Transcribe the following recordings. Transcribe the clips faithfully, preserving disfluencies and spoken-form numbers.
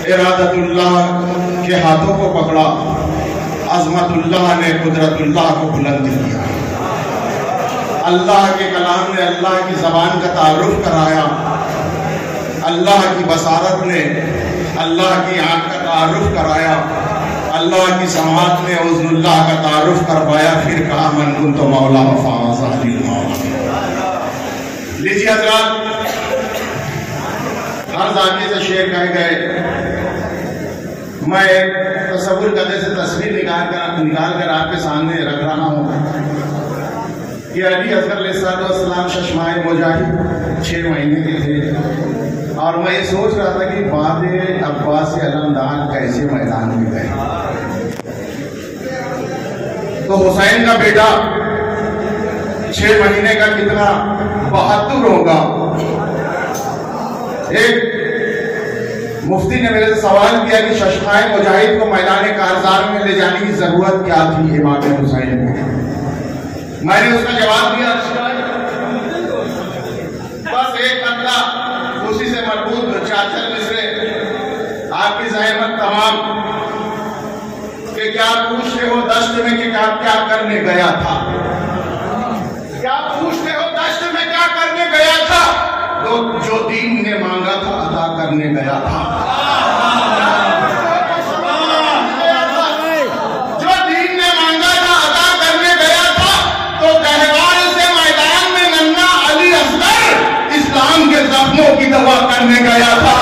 इरादतुल्लाह के हाथों को पकड़ा, अज़मतुल्लाह ने कुदरतुल्लाह को बुलंद किया। अल्लाह के कलाम ने अल्लाह की ज़बान का तारुफ कराया, अल्लाह की बसारत ने अल्लाह की आँख का तारुफ कराया, अल्लाह की समात ने उज़्नुल्लाह का तारुफ करवाया। फिर कहा मन कुन्तु मौला फ़ाज़ा लिल मौला। लीजिए हज़रात, हर आगे से शेर कहे गए। मैं तसव्वुर करने से तस्वीर निकाल कर निकाल कर आपके सामने रख रहा हूँ कि अली असगर अलैहिस्सलाम शशमाए मुजाहिद छह महीने के थे और मैं ये सोच रहा था कि बाद अब्बास अलमदान कैसे मैदान में गए। तो हुसैन का बेटा छह महीने का कितना बहादुर होगा। एक मुफ्ती ने मेरे से सवाल किया कि शशमाए मुजाहिद को मैदान कारजार में ले जाने की जरूरत क्या थी इमाम हुसैन को। मैंने उसका जवाब दिया, बस एक बंदा उसी से मरबूत चाचर मिसरे आपकी जहमत तमाम कि क्या पूछते हो दश्त में कि क्या क्या करने गया था, क्या पूछते हो दश्त में क्या करने गया था। तो जो दीन ने मांगा था अदा करने गया था, जो दीन ने मांगा था अदा करने गया था। तो गहवार से मैदान में नन्ना अली असगर इस्लाम के जख्मों की दवा करने गया था।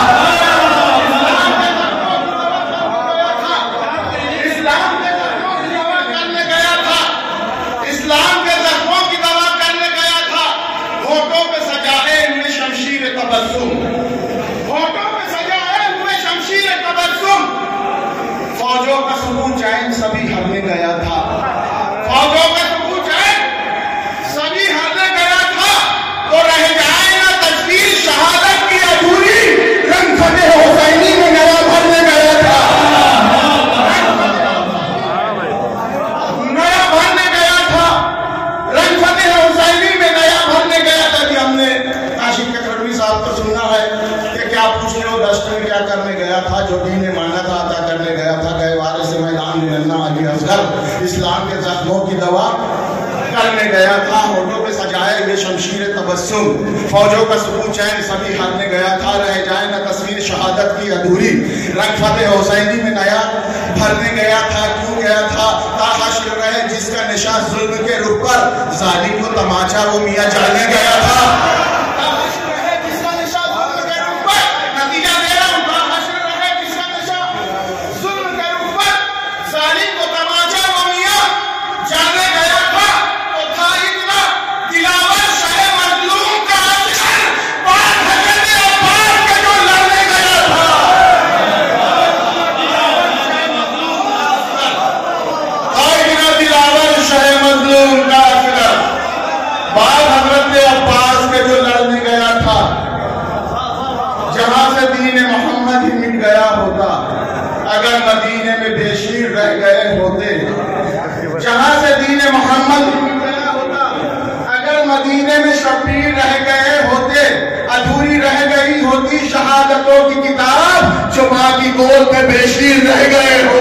इस्लाम के जख्मों की दवा करने गया था। इस्लाम के जख्मों की दवा करने गया था। होठों पे सजाए हुए शमशीर तबस्सुम, होठों पे सजाए हुए शमशीर तबस्सुम। फौजों का सुकून चैन सभी हरने गया था। फौजों का सुकून चैन सभी हरने गया था। तो रह जाए ना तस्वीर शहादत की अधूरी, रंग फते हुसैनी में नया भरने गया था, नया भरने गया था। रंग फते हुसैनी में नया भरने गया था। कि हमने काशिफ के खड़वी साहब को सुना है कि क्या पूछ रहे हो दश्त में क्या करने गया था, जो दीन ने मांगा था अदा करने गया था। गए वारे से मैदान में नन्ना अली असगर इस्लाम के जख्मों की दवा करने गया था। होठों पे सजाए ये शमशीर तबस्सुम, फौजों का सुकून चैन सभी हारने गया था। रह जाए ना तस्वीर शहादत की अधूरी, रंग फतेह हुसैनी में नया भरने गया था। क्यों गया था? ताहश्र रहे जिसका निशा जुल्म के रुख पर, जालिम को तमाचा वो मियां जड़ने गया था। अब्बास के जो लड़ने गया था, जहां से दीन मोहम्मद ही मिट गया होता, अगर मदीने में बेशीर रह गए होते, जहां से दीन मोहम्मद ही मिट गया होता, अगर मदीने में शबीर रह गए होते, अधूरी रह गई होती शहादतों की किताब, जो मां की गोद में बेशीर रह गए